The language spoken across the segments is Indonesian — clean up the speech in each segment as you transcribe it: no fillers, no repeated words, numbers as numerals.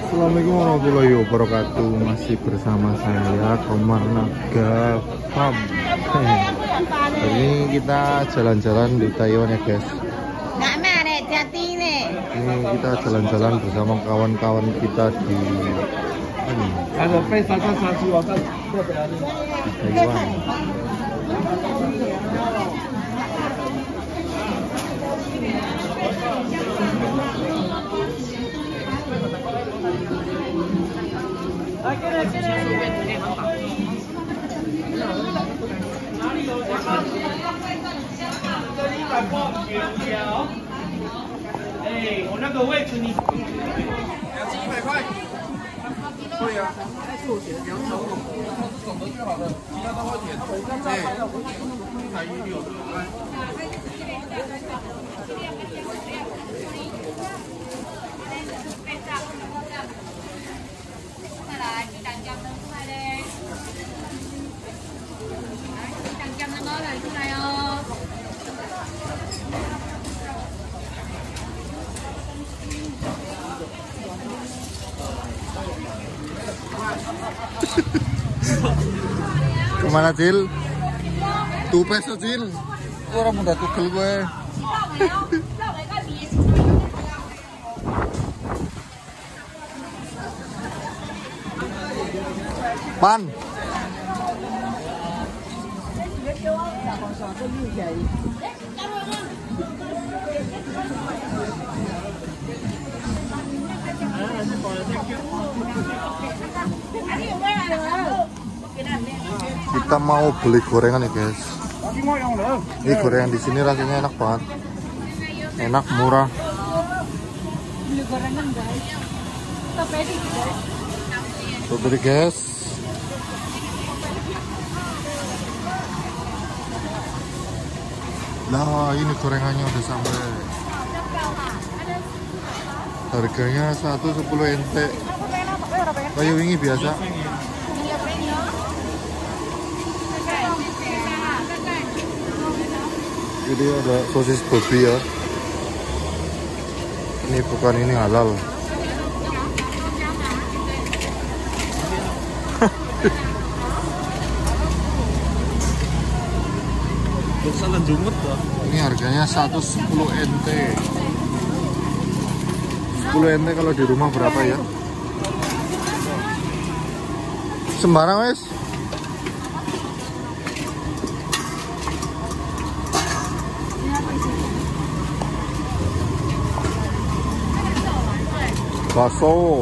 Assalamualaikum warahmatullahi wabarakatuh. Masih bersama saya Komar Naga Farm. Hari ini kita jalan-jalan di Taiwan ya guys. Ini kita jalan-jalan bersama kawan-kawan kita di Taiwan. Kemana Cil? Tuh peso Cil. Orang muda tugel gue. Pan. Kita mau beli gorengan ya guys. Ini gorengan di sini rasanya enak banget, enak, murah. Beli gorengan guys. Tuh beli guys. Nah ini gorengannya udah sampai. Harganya 110 NT. Kayak wingi biasa. Jadi ada sosis babi ya. Ini bukan, ini halal. Ini harganya 110 NT. 10 NT kalau di rumah berapa ya? Sembarang wes. Bakso.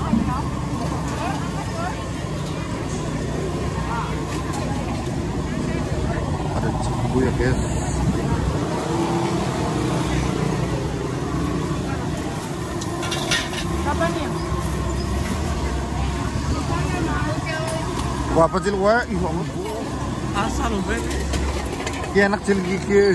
Ada jambu ya guys. Kapan ya? Wah, apa Cil gue? Asal be. Ki enak Cil gigi.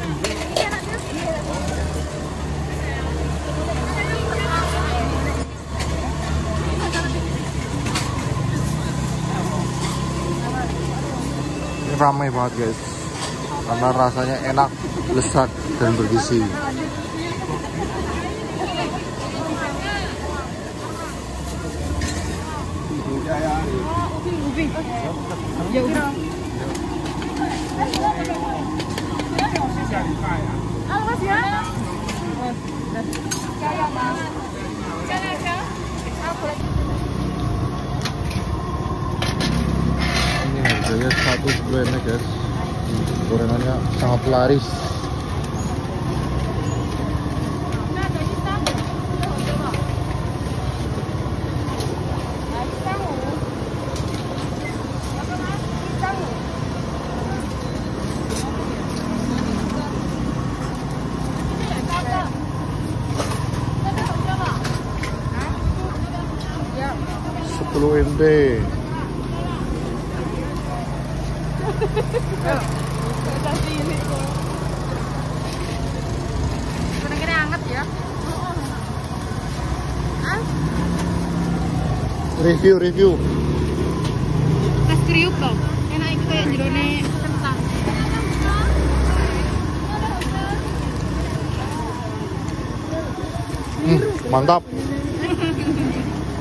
Ramai banget guys, karena rasanya enak, lezat dan bergizi. Ya udah. Halo Mas ya. Ini harganya 110 NT guys. Gorengannya sangat laris. NT. Kira-kira anget ya. Review. Es kriuk dong. Enak itu kayak jerone kentang. Mantap.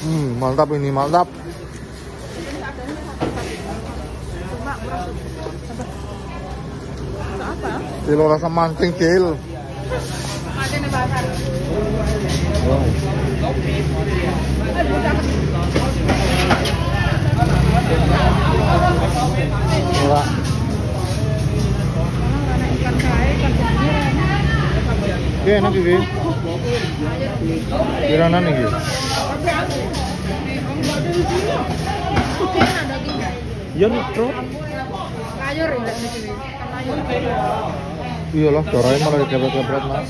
Mantap ini, mantap. Kilo rasa mancing, Cil. Ada nih bakar. Wow. Wah. Ikan kaya, ikan Oke, enak iki. Kiranan iki. Iya nih, bro. Kayur ya, kayur. Iyalah, corain malah kepret-kepret, Mas.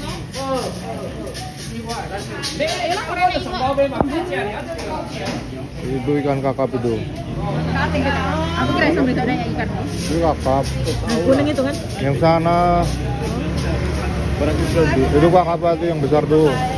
Itu ikan kakap itu. Aku kira sampai ada ikan. Itu kakap. Kuning itu kan? Yang sana. Itu kakap itu yang besar tuh.